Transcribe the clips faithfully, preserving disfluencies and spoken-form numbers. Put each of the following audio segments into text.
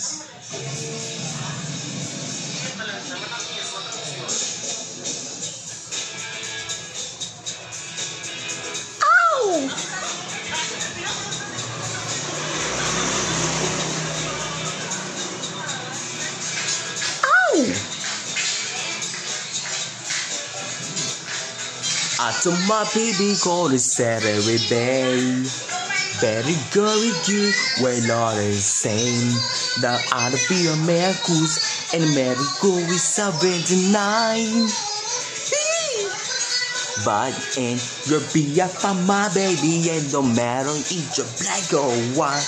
I told my baby go to Saturday Bay. Very good with you, we're not the same. Now I'll be a man goose and America with seventy-nine. But and you'll be up for my baby, and no matter if you're black or white.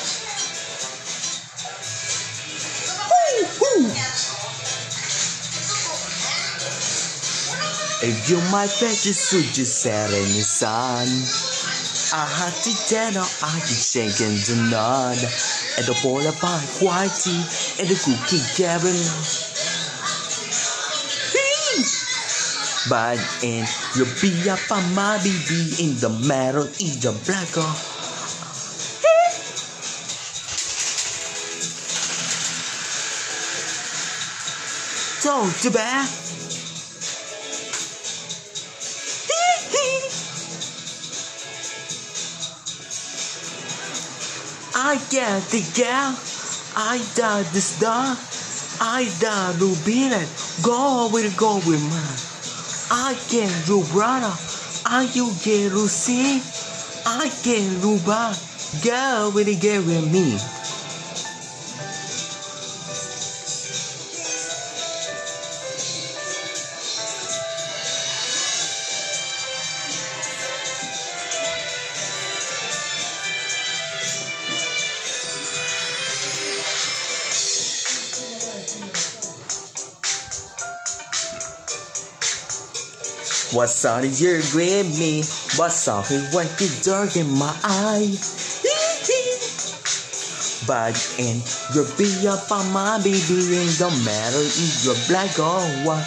If you my fashion suit, you sat in the sun. I had to tell her I can shake and the nod. And the bowl of white tea and the cookie caramel. But and you'll be up on my baby in the matter, in the black or talk to back. I get the gal, I got the star, I got the billet, go with go with man. I get you brother, I you get to see, I get you back, go with the get with me. What's all you with me? What's all he want to dark in my eye? But and you'll be up on my baby, and don't matter if you're black or white.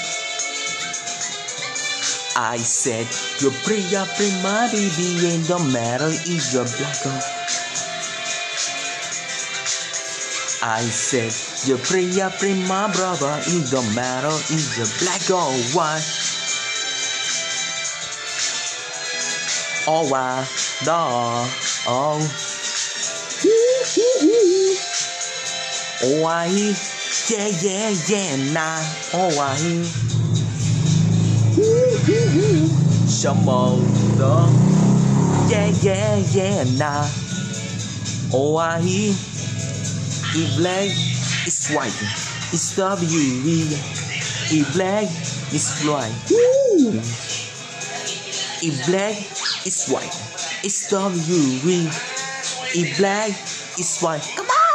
I said you're pretty up in my baby, and don't matter if you're black or white. I said you're pretty up in my brother, it don't matter if you're black or white. Oh, wow, da, oh, oh, I, yeah, yeah, yeah, nah, oh, I, some old, yeah, yeah, yeah, nah, oh, I, if black is white, it's W, if black is white, if black is white, it's W. If black is white, come on!